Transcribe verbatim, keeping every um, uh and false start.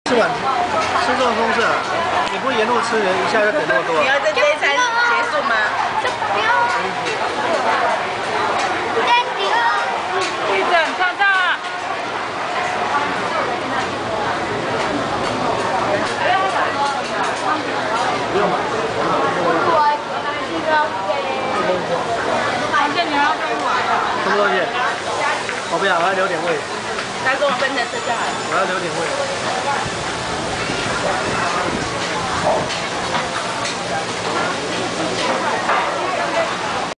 吃完吃这么丰盛啊！你不沿路吃，人一下就点那么多。 你要在这一餐结束吗？ 不要。 地震，看看啊！ 不用买。 房间你要跟我？ 什么东西？我不要，我要留点位。 他跟我分成这就好了。 我要留点位。